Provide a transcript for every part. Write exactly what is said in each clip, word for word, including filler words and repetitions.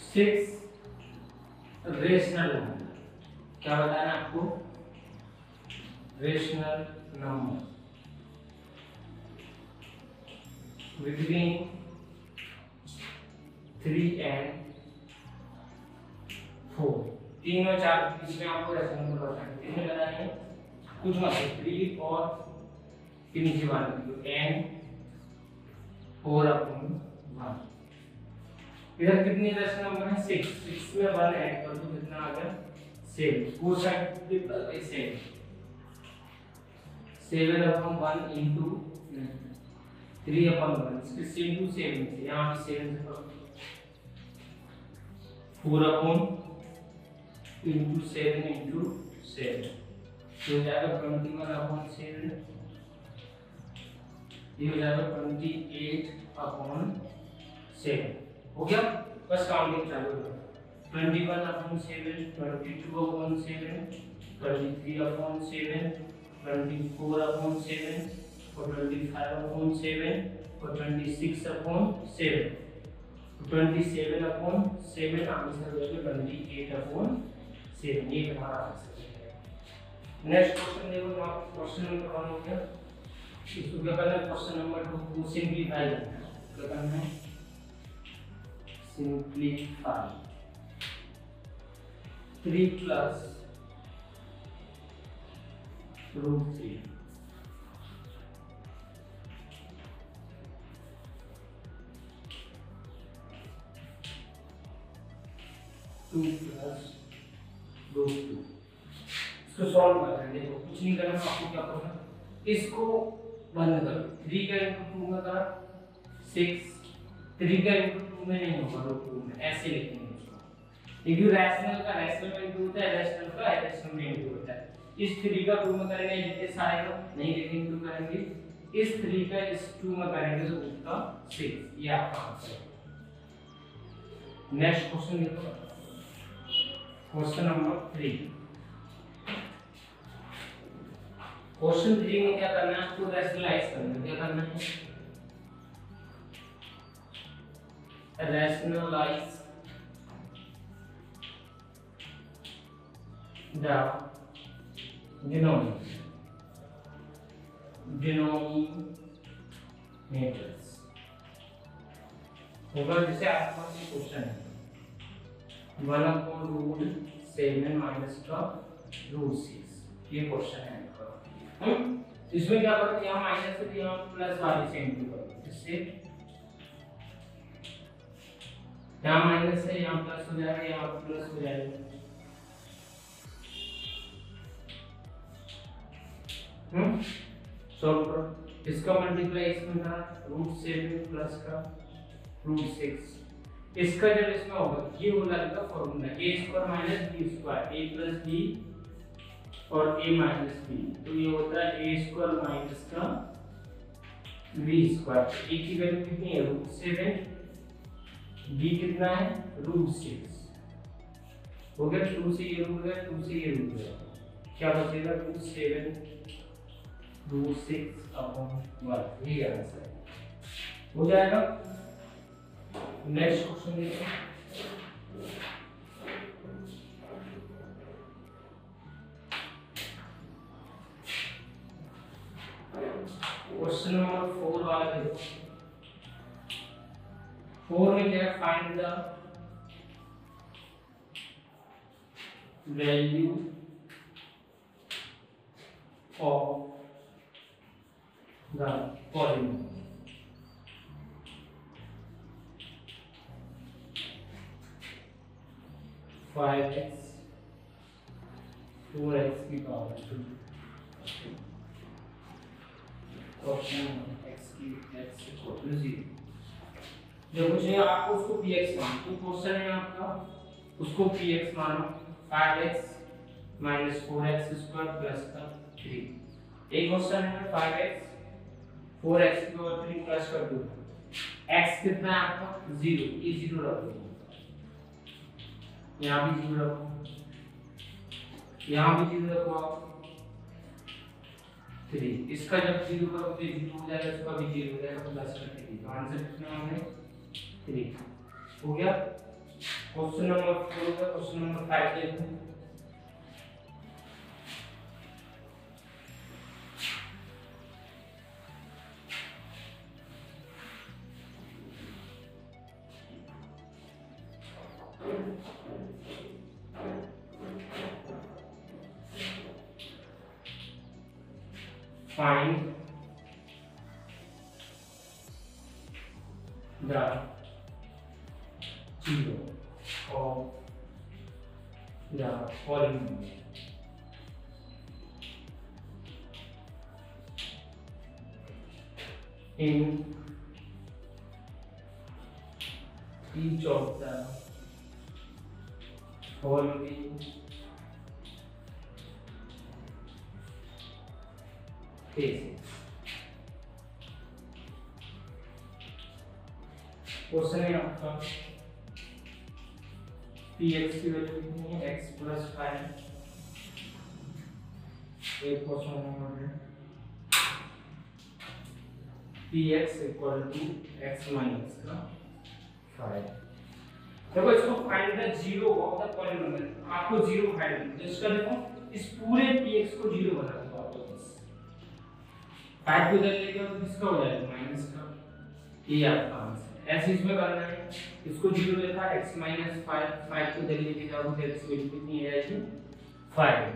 Six rational number, क्या बताना आपको, rational number between three and four, तीन और चार के बीच में आपको रेशनल नंबर बताना है। कितने बताने हैं, कुछ मतलब थ्री और के नीचे one N four upon one. इधर कितने रेशनल नंबर है, सिक्स, सिक्स में वन ऐड कर दो कितना आ गया, seven, four side triple by seven, seven upon one into three upon one, इसके सेम टू सेवन से यहाँ पे सेवन से करो, four upon into seven into seven, तो हो जाएगा ट्वेंटी वन अपॉन सेवन, ये हो जाएगा ट्वेंटी एट अपॉन सेवन। हो गया, बस काउंटिंग चालू करो, twenty one upon seven, twenty two upon seven, twenty three upon seven, twenty four upon seven और ट्वेंटी फाइव अपॉन सेवन और twenty six upon seven, twenty seven upon seven answer हो जाएगा twenty eight upon seven, ये हमारा answer है। Next question देखो, तो आप क्वेश्चन नंबर वन हो गया, इसको क्या करना है, क्वेश्चन नंबर टू को सिंपलीफाई करना है, क्या करना है, simplify, three plus root three two plus root two, इसको सॉल्व कर रहे हैं। देखो कुछ नहीं करना, आपको क्या करना, इसको बंद करो, थ्री का इंटू टू में करा सिक्स, थ्री का इंटू टू में नहीं होगा, रूट टू में ऐसे लिखेंगे इसको, क्योंकि रैशनल का रैशनल में इंटू होता है, रैशनल का इरेशनल में इंटू होता है। इस थ्री का टू में करेंगे जितने सारे का नहीं लेकिन टू करेंगे, इस थ्री का इस टू में करेंगे तो उसका सिक्स, ये आपका आंसर है। नेक्स्ट क्वेश्चन देखो, question number three, question three में क्या करना है, आपको रैशनलाइज करना है, क्या करना है, रैशनलाइज द डिनोमिनेटर, डिनोमिनेटर्स होगा, जैसे आपके पास ये क्वेश्चन है, one upon root seven minus का रूट सिक्स, ये क्वेश्चन है आपका। हम इसमें क्या करते हैं, यहाँ माइनस से यहाँ प्लस वाले से इंटू करो, इससे यहाँ माइनस है यहाँ प्लस हो जाएगा, यहाँ प्लस हो जाएगा, हम्म सॉल्व करो, इसका मल्टीप्लाई इसमें था रूट सेवन प्लस का रूट सिक्स, इसका जब इसमें होगा ये हो जाएगा formula A square minus B square, A plus B और ए माइनस बी, तो ये होता है ए स्क्वायर माइनस का बी स्क्वायर, ए की वैल्यू कितनी है रूट सेवन, बी कितना है रूट सिक्स, हो गया, टू से ये रूट गया, टू से ये रूट गया, क्या बचेगा root seven root six upon one, ये आंसर है, हो जाएगा। नेक्स्ट क्वेश्चन देखो, क्वेश्चन नंबर फोर वाला देखो, फोर में क्या है, find the value of the polynomial, five X four X की पावर टू, ऑप्शन एक्स की एक्स इक्वल टू जीरो, जो कुछ नहीं आपको उसको px मानो, तो क्वेश्चन है आपका उसको px मानो, five X minus four X square plus का थ्री, एक क्वेश्चन है फाइव एक्स फोर एक्स की पावर थ्री प्लस का टू, x कितना है आपका जीरो, ये जीरो रख दो, यहाँ भी जीरो रखो, यहाँ भी जीरो रखो आप, थ्री, इसका जब जीरो करोगे जीरो हो जाएगा, इसका भी जीरो हो जाएगा, प्लस का थ्री, तो आंसर कितना होगा थ्री, हो गया। क्वेश्चन नंबर फोर का क्वेश्चन नंबर फाइव देखो। Find the zero of the polynomial in each of the following cases. Question है आपका पी एक्स की वैल्यू कितनी है x प्लस फाइव। एक क्वेश्चन नंबर है P X equal to X minus का फाइव। देखो इसको find the zero of the polynomial, आपको जीरो फाइंड करना है। इसका देखो इस पूरे पी एक्स को जीरो बना दो आप बस। फाइव को इधर लेके आओ तो किसका हो जाएगा माइनस का, ये आपका आंसर। ऐसे इसमें करना है, इसको जीरो लिखा x माइनस फाइव, फाइव को इधर लेके जाओ तो x वैल्यू कितनी है फाइव।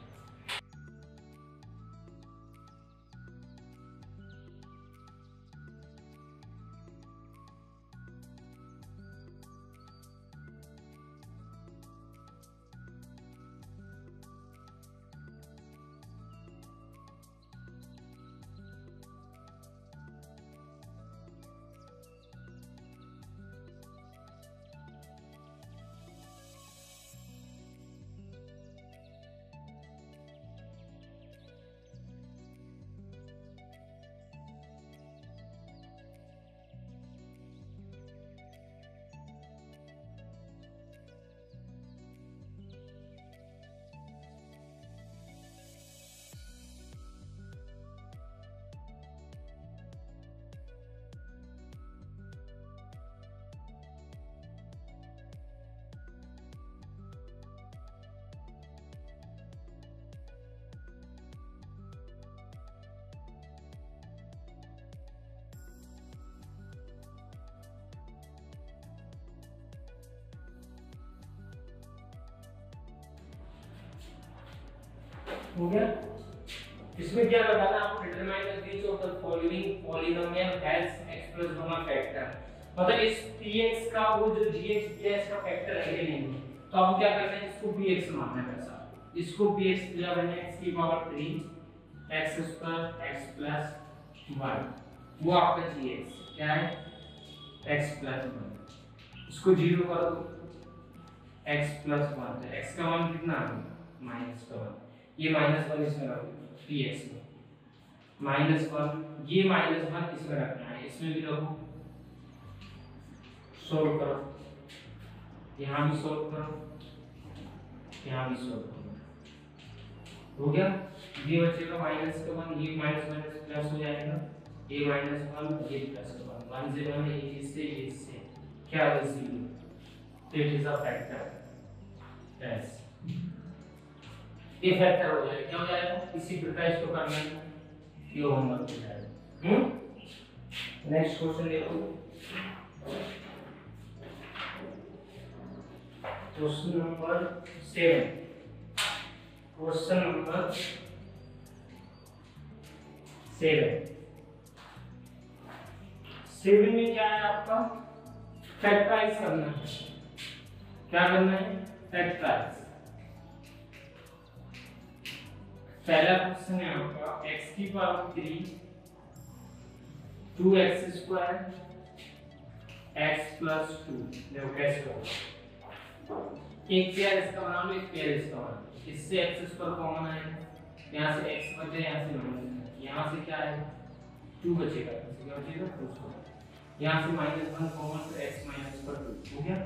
हो गया। इसमें क्या बताना आपको, determine the which of the following polynomial has x plus one factor, मतलब इस px का वो जो gx दिया इसका फैक्टर है नहीं है, तो आपको क्या करना है, इसको px मानना है वैसा। इसको px दिया मैंने x की power three x square x plus one, वो आपका gx क्या है x प्लस वन। इसको जीरो कर दो x प्लस वन, तो x का मान कितना आ गया माइनस का वन, ये माइनस वन इसमें रख दो px में, माइनस वन ये माइनस वन इसमें रखना है, इसमें भी रखो, सोल्व करो, यहाँ भी सोल्व करो, यहाँ भी सोल्व करो, हो गया। ये बचेगा माइनस का वन, ये माइनस माइनस प्लस हो जाएगा, ये माइनस वन ये प्लस वन, वन से वन ये इससे ये इससे क्या है जीरो, तो it is a factor yes, ये फैक्टर हो जाएगा, क्या हो जाएगा, इसी प्रकार इसको करना है, ये होमवर्क हो जाएगा। हम्म नेक्स्ट क्वेश्चन देखो, question number seven, question number seven seven में क्या है आपका, फैक्टराइज करना है, क्या करना है फैक्टराइज। पहला क्वेश्चन है आपका x की power three two x square x plus two, देखो कैसे होगा, एक पेयर इसका बना लो, एक पेयर इसका बना लो, इससे x स्क्वायर कॉमन है, यहाँ से x बचे, यहाँ से माइनस, यहाँ से क्या है टू बचेगा, क्या बचेगा टू, यहाँ से माइनस वन कॉमन, तो x माइनस पर टू हो गया।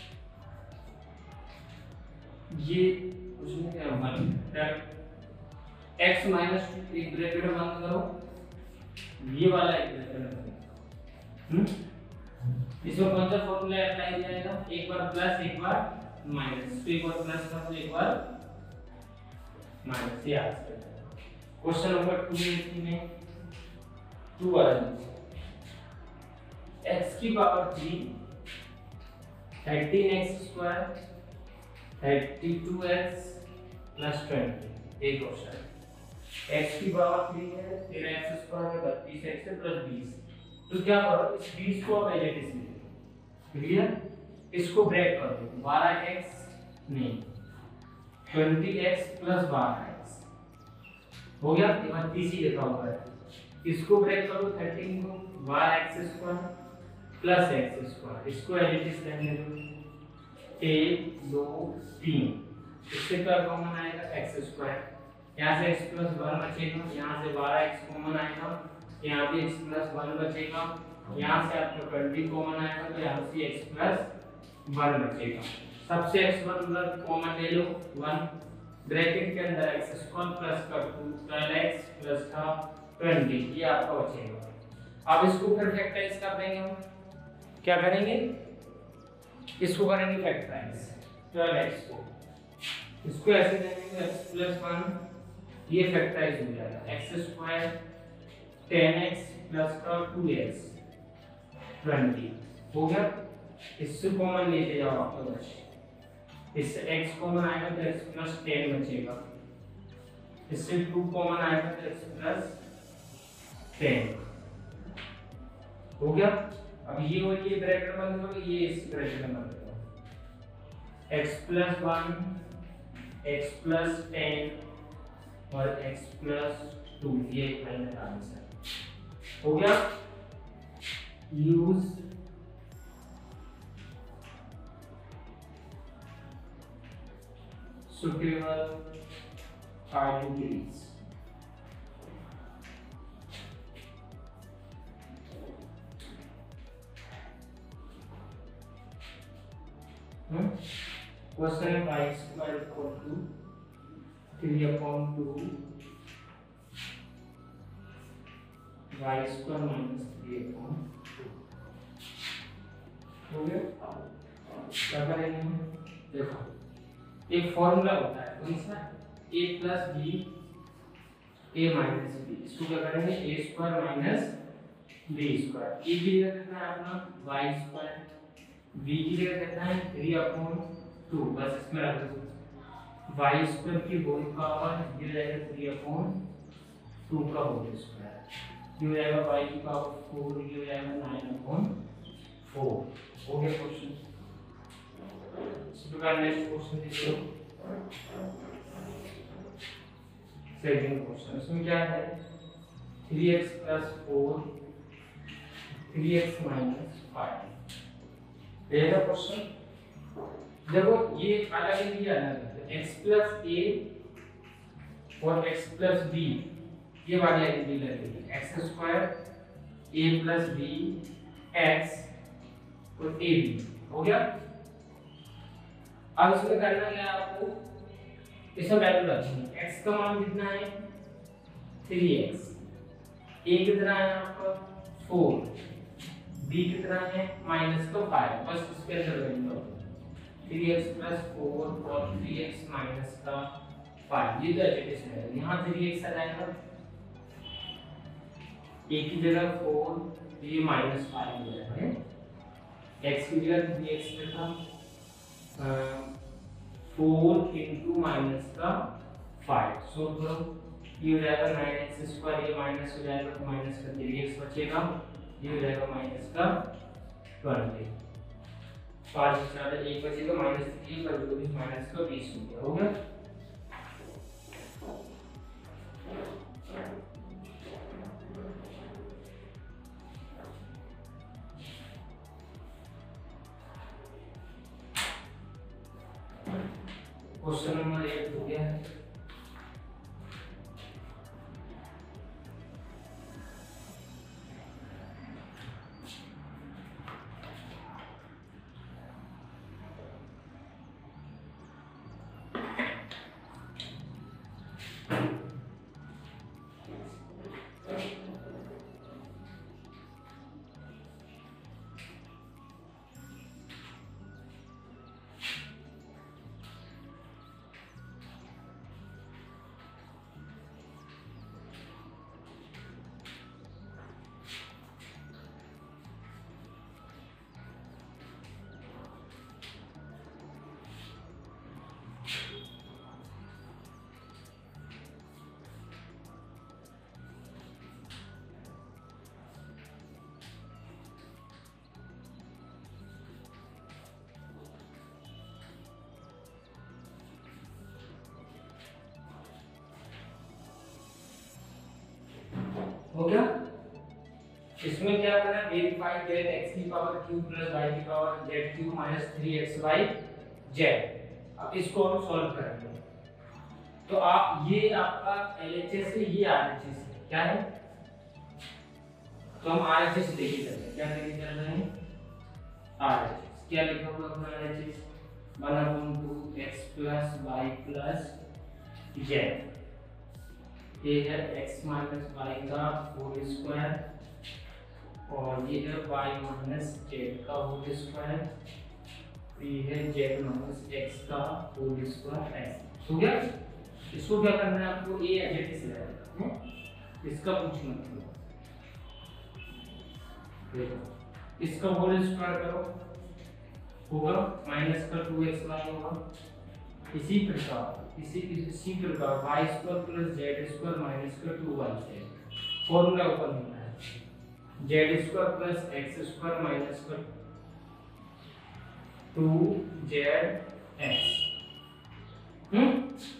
ये उसमें क्या होगा, x माइनस टू एक ब्रैकेट बंद करो, ये वाला एक ब्रैकेट बंद करो, हम्म इसमें कौन सा फॉर्मूला अप्लाई जाएगा, एक बार प्लस एक बार माइनस, तो एक बार प्लस का तो एक बार माइनस, ये आंसर है। क्वेश्चन नंबर टू में टू आ x की power three thirteen X square thirty two x plus twenty, एक क्वेश्चन x की पावर थ्री है, फिर x स्क्वायर है बत्तीस एक्स है प्लस बीस, तो क्या करो इस बीस को अब एज इट इज ले लो, क्लियर, इसको ब्रेक कर दो, बारह एक्स नहीं ट्वेंटी एक्स प्लस बारह एक्स हो गया, ये बत्तीस ही लिखा हुआ है, इसको ब्रेक करो थर्टीन को, बारह X square plus X square, इसको एज इट इज रहने दो, एक दो तीन, इससे क्या कॉमन आएगा एक्स स्क्वायर, यहाँ से x प्लस वन बचेगा, यहाँ से बारह एक्स कॉमन आएगा, यहाँ भी x प्लस वन बचेगा, यहाँ से आपका ट्वेंटी कॉमन आएगा, तो यहाँ से x प्लस वन बचेगा, सबसे x वन कॉमन ले लो वन, ब्रैकेट के अंदर x स्क्वायर प्लस का टू ट्वेल्व एक्स प्लस का ट्वेंटी, ये आपका बचेगा। अब इसको फिर फैक्टराइज कर देंगे हम, क्या करेंगे, इसको करेंगे फैक्टराइज ट्वेल्व एक्स को, इसको ऐसे देंगे x प्लस वन, ये फैक्टराइज हो जाएगा, X square ten X plus का टू एक्स ट्वेंटी हो गया, इससे कॉमन लेते जाओ आपका बच, इससे x कॉमन आएगा तो x प्लस टेन बचेगा, इससे टू कॉमन आएगा तो x प्लस टेन हो गया। अब ये और ये ब्रैकेट बंद करो, ये इस ब्रैकेट में बंद करो, x plus one x plus ten और x प्लस टू, ये फाइनल आंसर हो गया। यूज suitable आइडेंटिटीज, क्वेश्चन है y square equal to three upon two Y square minus three upon two हो गया। क्या करेंगे, देखो एक फॉर्मूला होता है कौन सा, a plus B A minus B, इसको क्या करेंगे A square minus B square, A की जगह कितना है अपना वाई स्क्वायर, बी की जगह कितना है थ्री अपॉन टू, बस इसमें रख दो वाई स्क्वायर की होल पावर, ये रहेगा थ्री अपॉन टू का होल स्क्वायर, ये हो जाएगा वाई की पावर फोर, ये हो जाएगा नाइन अपॉन फोर हो गया क्वेश्चन। इस प्रकार नेक्स्ट क्वेश्चन देखो, सेकंड क्वेश्चन, इसमें क्या है three X plus four three X minus five, पहला क्वेश्चन देखो ये अलग है, ये अलग है, x प्लस ए और x प्लस बी, ये वाली आइडेंटिटी लगेगी, X square A plus B X और ए बी हो गया। अब इसमें करना क्या है आपको, इसमें वैल्यू रखनी है, x का मान कितना है थ्री एक्स, a कितना है आपका फोर, b कितना है माइनस का फाइव, बस इसके अंदर value three X plus four और थ्री एक्स माइनस का फाइव, ये तो एडिशन है, यहाँ थ्री एक्स आ जाएगा, a की जगह फोर, ये माइनस फाइव हो जाएगा, x की जगह थ्री एक्स लिखा, फोर इंटू माइनस का फाइव, सो करो ये हो जाएगा नाइन एक्स स्क्वायर, ये माइनस हो जाएगा तो माइनस का थ्री एक्स बचेगा, ये हो जाएगा माइनस का ट्वेंटी, पाँच चार एक बचेगा माइनस थ्री का जो भी माइनस का बीस हो गया, हो गया। क्वेश्चन नंबर एक हो गया है, हो गया। इसमें क्या करना है, वेरीफाई दैट x की पावर q प्लस y की पावर zq minus three x Y Z. अब इसको हम सॉल्व करेंगे तो आप ये आपका L H S है, ये R H S है, क्या है, तो हम R H S लेके चल रहे हैं। क्या लेके चल रहे हैं, R H S। क्या लिखा हुआ है R H S, one upon two x plus y plus z. ये है x माइनस वाई का होल स्क्वायर और ये है y माइनस जेड का होल स्क्वायर, ये है z माइनस x का होल स्क्वायर ऐसे। हो गया। इसको क्या करना है आपको, a एज इट इज रहेगा, इसका कुछ मत करो। देखो इसका होल स्क्वायर करो, होगा माइनस का टू एक्स वाई होगा। इसी प्रकार इसी इसी प्रकार y square plus z square minus का two y z, formula open होना है, z square plus x square minus का टू जेड एक्स। हम्म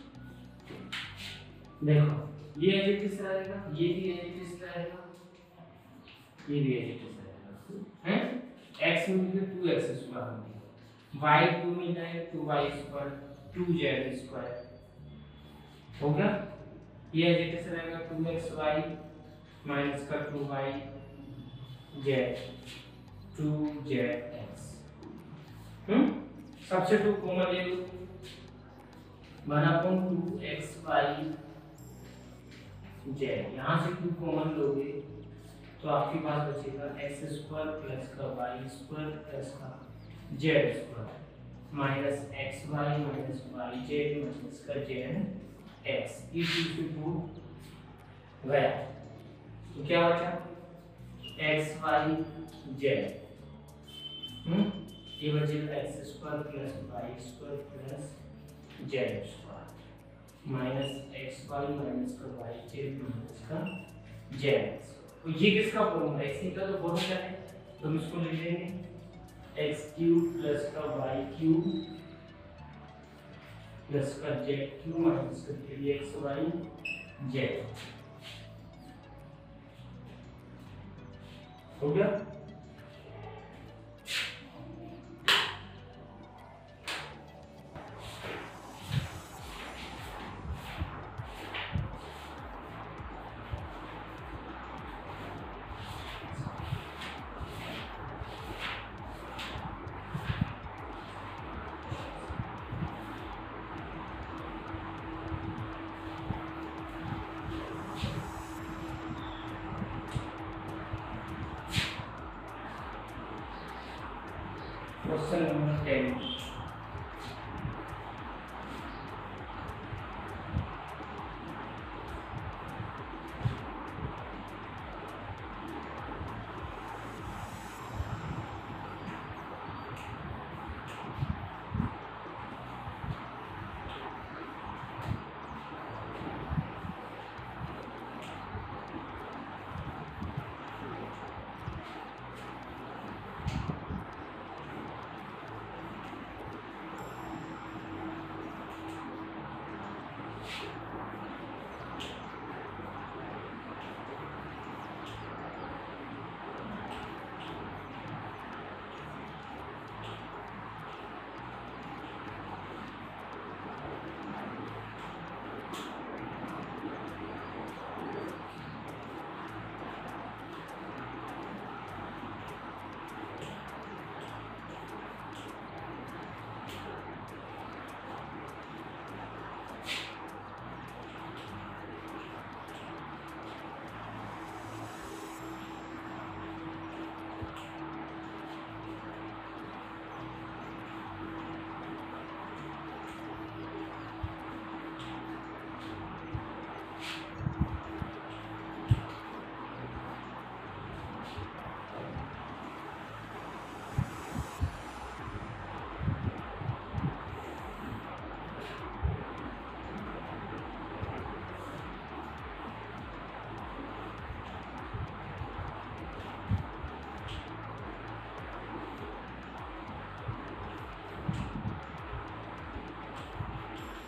देखो ये एज इट इज रहेगा, ये भी एज इट इज रहेगा, ये भी एज इट इज रहेगा, हैं x मिल टू एक्स स्क्वायर हो गया, y टू मिल जाएगा two Y square two z square. हो गया। ये एज इट इज रहेगा टू एक्स वाई माइनस का two y z two z x. हम्म सबसे टू कॉमन ले लो, one upon two x Y z, यहाँ से टू कॉमन लोगे तो आपके पास बचेगा एक्स स्क्वायर प्लस का वाई स्क्वायर प्लस का z square minus x y minus y z minus का जेड एक्स। ये टू से टू गया तो क्या बचा, एक्स वाई जेड, हम्म ये बचेगा x square plus y square plus z square minus x y minus का वाई जेड माइनस का जेड एक्स। तो ये किसका फॉर्मूला है, इसी का तो फॉर्मूला है, तो हम इसको लिख लेंगे एक्स क्यूब प्लस का वाई क्यूब प्लस का जेड क्यूब माइनस का थ्री एक्स वाई जेड। हो गया। क्वेश्चन नंबर टेन,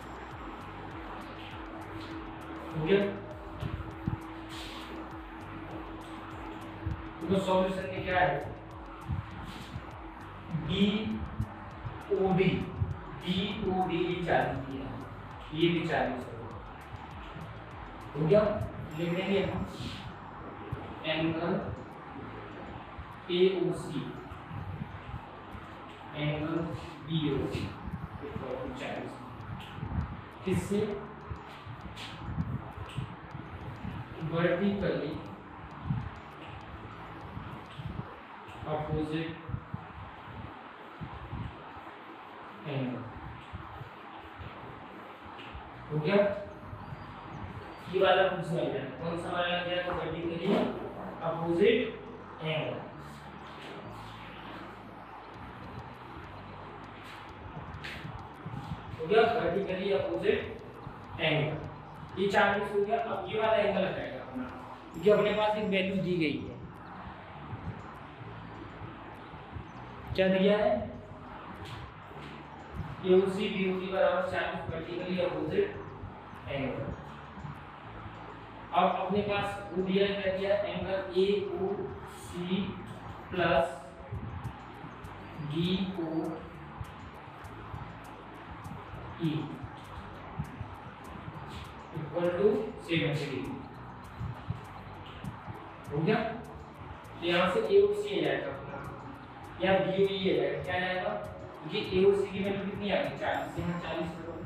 हो गया। तो सॉल्यूशन में क्या है, D O D D O D ये चालीस दिया है, ये भी चालीस हो गया। लिख देंगे हम angle A O C angle B O C चालीस, किससे वर्टिकली अपोजिट एंगल हो गया। ये वाला पूछना है, कौन सा वाला लग जाएगा, वर्टिकली अपोजिट एंगल। हो गया वर्टिकली अपोजिट एंगल, ये चालीस हो गया। अब ये वाला एंगल लगाएगा अपना, क्योंकि अपने पास एक वैल्यू दी गई है, क्या दिया है, ए ओ सी बी ओ सी बराबर चालीस वर्टिकली अपोजिट एंगल। अब अपने पास वो दिया क्या दिया, angle A O C plus B O E equal to seventy degree हो गया। तो यहाँ से ए ओ सी आ जाएगा अपना, यहाँ बी ओ ई आ जाएगा, क्या आएगा, ये ए ओ सी की वैल्यू कितनी आ गई, चालीस, यहाँ चालीस करो,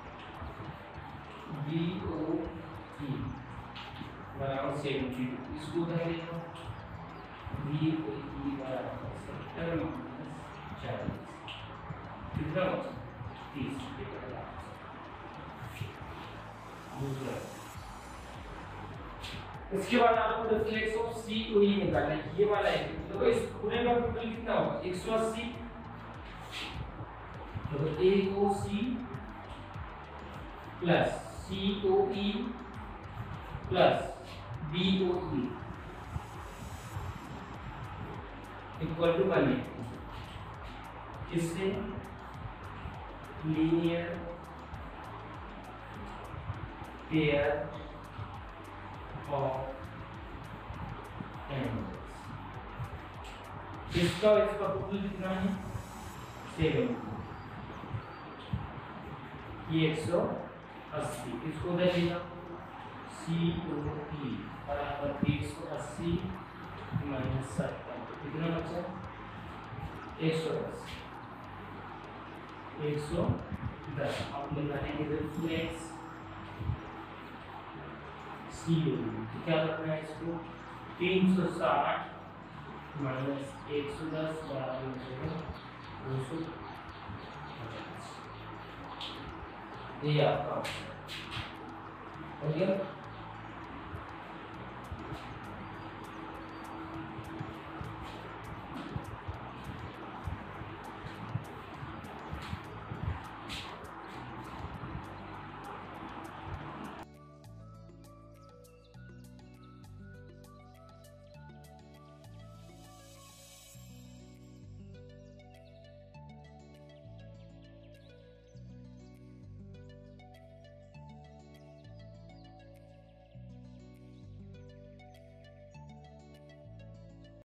बी ओ ई बराबर सेवेंटी, इसको उधर ले लो, बी ओ ई बराबर सत्तर माइनस चालीस, कितना बचा, तीस। इसके बाद आपको रिफ्लेक्स ऑफ सी ओ ई निकालना है, ये वाला है, तो इस पूरे का टोटल कितना होगा, एक सौ अस्सी। तो A O C plus C O E plus B O E equal to बने किससे, लीनियर पेयर ऑफ एंगल्स। इसका इसका टोटल कितना है, सेवन, ये एक सौ अस्सी, इसको उधर ले जाओ, सी ओ ई बराबर एक सौ अस्सी माइनस सत्तर, कितना बचा, एक सौ दस, एक सौ दस। आप लगाएंगे रिफ्लेक्स सी ओ ई, क्या करना है इसको, तीन सौ साठ माइनस एक सौ दस बराबर दो सौ पचास, ये आपका हो गया।